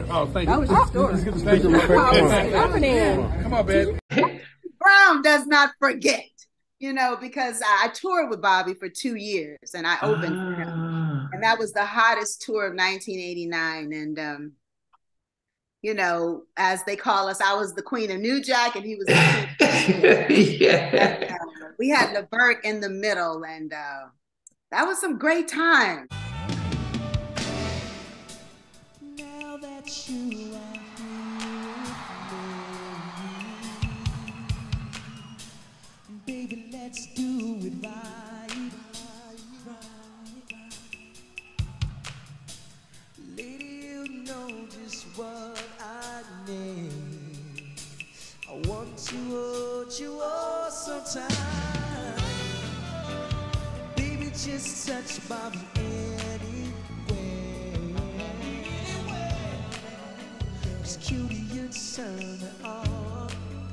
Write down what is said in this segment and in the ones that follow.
Oh, thank you. That was your story. Let's get the speaker real quick. Come on, babe. Brown does not forget, you know, because I toured with Bobby for 2 years and I opened for him. And that was the hottest tour of 1989. And, you know, as they call us, I was the Queen of New Jack and he was the Queen. Yeah. And, we had LeVert in the middle, and that was some great time. Now that you are here, baby, let's do it right. Lady, you know just what I need. I want to hold you all sometime. Baby, just touch Bobby anyway. Cause cutie, you turn it on.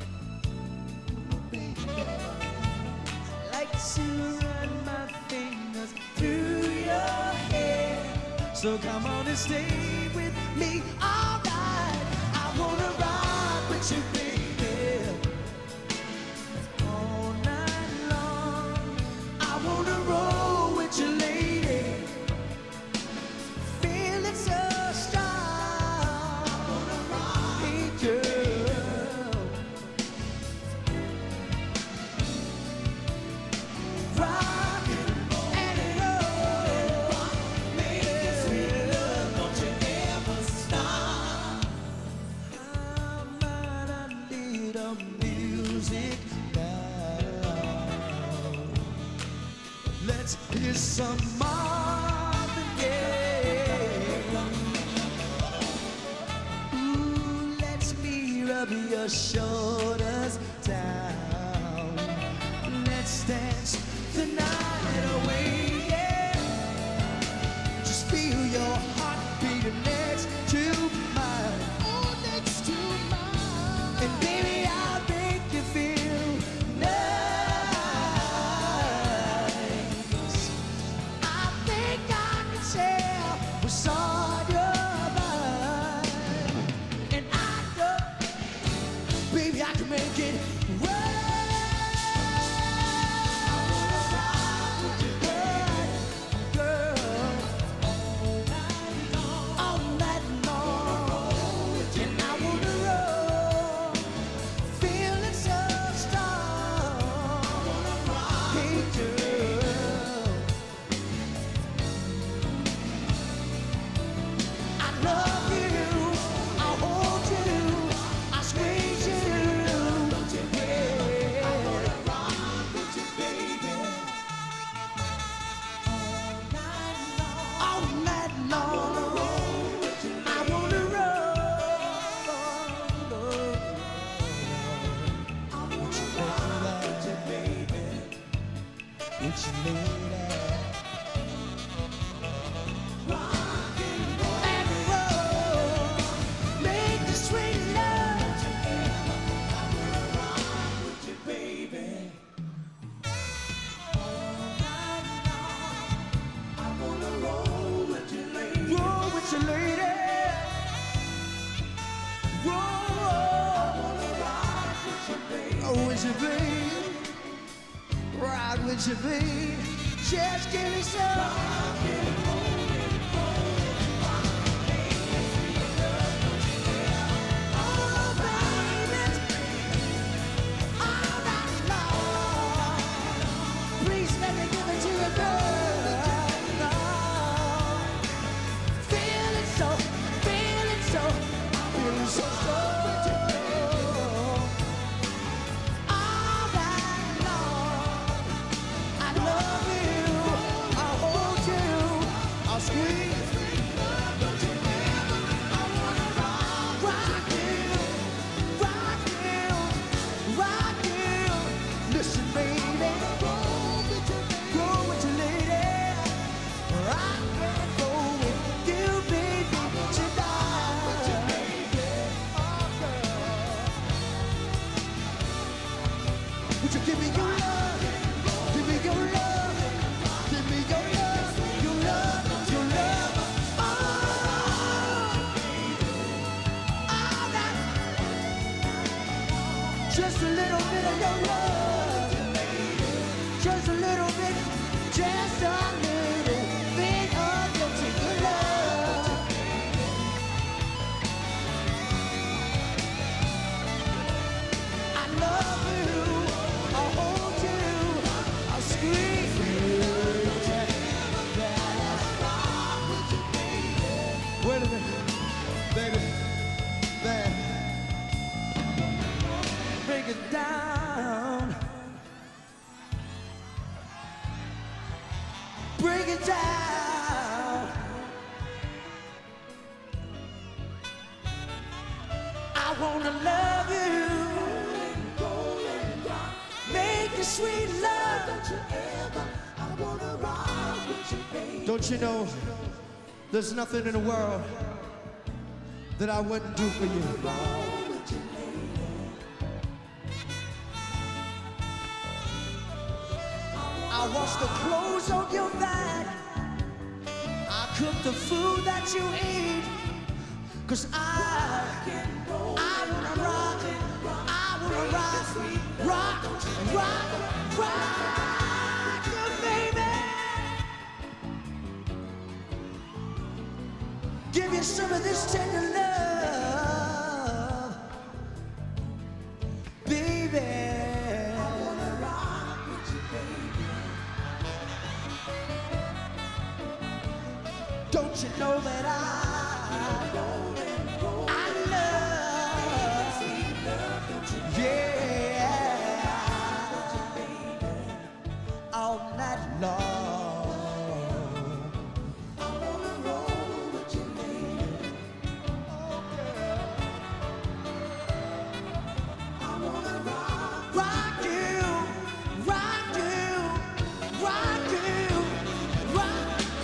I like to run my fingers through your hair. So come on and stay with me all night. I wanna rock with you, baby. Roll with your lady, feeling so strong. Hey girl, rock and roll, make it sweet love, don't you ever stop. I might need a music now. Let's hear some Marvin Gaye. Ooh, let me rub your shoulders down. Let's dance the night away, yeah. Just feel your heart beating next to mine. Oh, next to mine. And baby, I'll make you feel nice. I think I can tell what's on your mind. And I know, baby, I can make it right. Girl, all night long. And I wanna roll, feeling so strong. Hey, girl, I love you, I hold you, I squeeze you. Yeah. I wanna rock with you, baby. All night long. I wanna roll. I wanna rock with you, baby. With you, lady. And roll, make the sweet love. I wanna rock with you, baby. All night long. I wanna roll with you, lady. Roll with you, lady. Roll. I wanna rock with you, baby. Oh, with you, baby. Ride with you, babe. Just give me some. Oh, baby. All night long. Please let me give it to you, girl. Feeling so, feeling so, feeling so strong. All night long. I love you, I hold you, I'll squeeze. I wanna rock you, rock you, rock you. Listen, baby, roll with you, lady. Rock and roll with you, baby, tonight. Oh, girl. Would you give me your love? Give me your love. Give me your love. Your love. Your love. Oh. Just a little bit of your love. Just a little bit, just a little bit of your tender love. I love you, I hold you, I scream for you. Wait a minute, baby, baby. Break it down. Break it down. I wanna love you. Make a sweet love. I wanna rock with you, baby. Don't you know there's nothing in the world that I wouldn't do for you. I wash the clothes on your back. I cook the food that you eat. 'Cause I wanna rock, I wanna rock, rock, rock, rock you, baby. Give you some of this tender love, baby. Don't you know that I love, yeah, all night long. I wanna roll with you, baby. I wanna rock you, rock you, rock you, rock.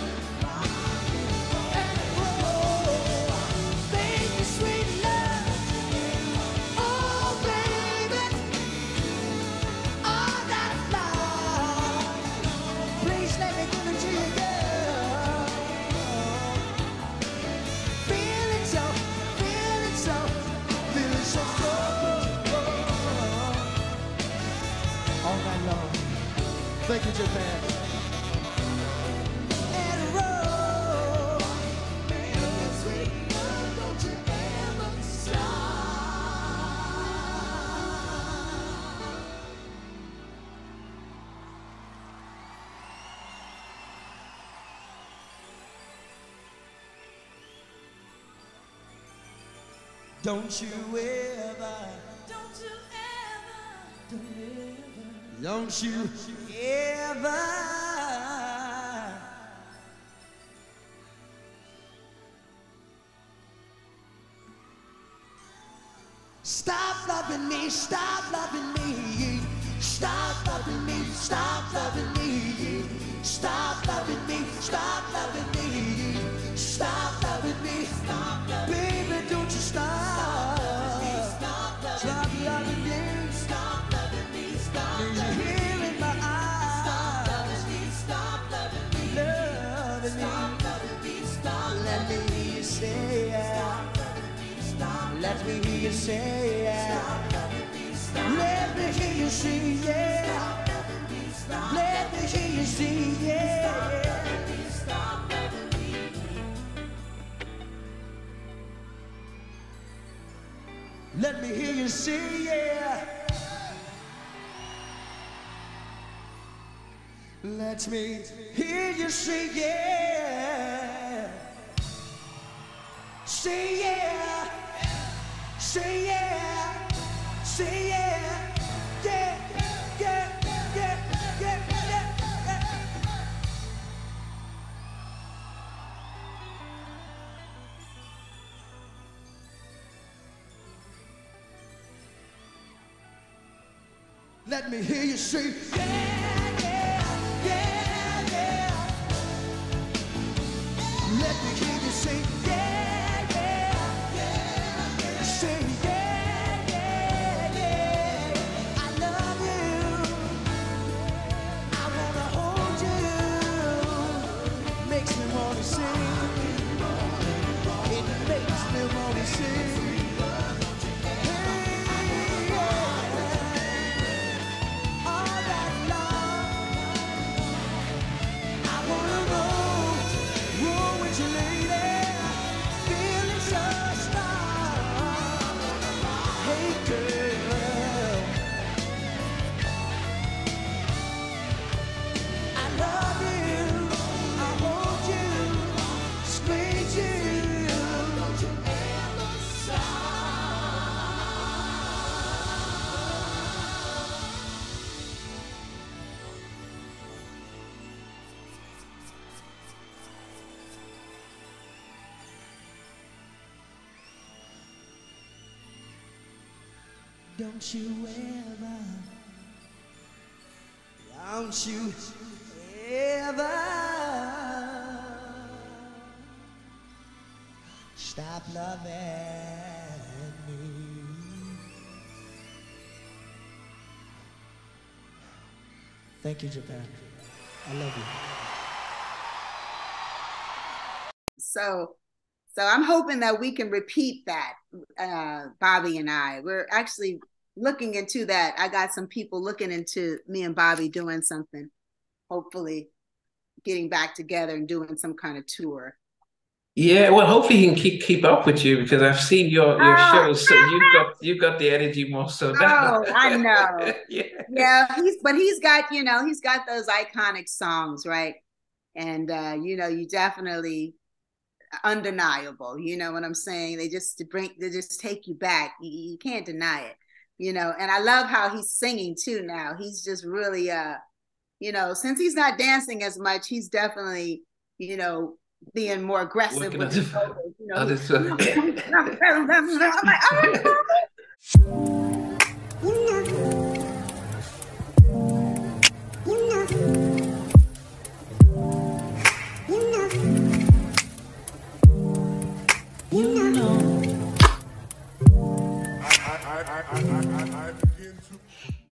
Thank you, Japan. And roll, sweet love, don't you ever stop. Don't you ever, don't you ever, don't you ever stop loving me, stop loving me, stop loving me, stop loving me, stop loving me, stop loving me, stop loving me, stop loving me. Baby, don't you stop, stop loving me, stop loving me, stop loving me. Let me hear you say yeah. Let me hear you say yeah. Let me hear you say yeah. Let me hear you say yeah. Let me hear you say yeah. Say yeah. Say yeah, say yeah, yeah, yeah, yeah, yeah, yeah, yeah. Let me hear you say yeah, yeah, yeah, yeah. Let me hear you say yeah. Don't you ever stop loving me. Thank you, Japan. I love you. So I'm hoping that we can repeat that, Bobby and I. We're actually looking into that. I got some people looking into me and Bobby doing something, hopefully getting back together and doing some kind of tour. Yeah, well, hopefully he can keep up with you because I've seen your shows, so you've got the energy more so now. Oh, I know. Yeah. He's got those iconic songs, right? And you definitely undeniable. You know what I'm saying? They just take you back. You can't deny it. And I love how he's singing too now. He's just really since he's not dancing as much, he's definitely, being more aggressive with his vocals. I'm like, I begin to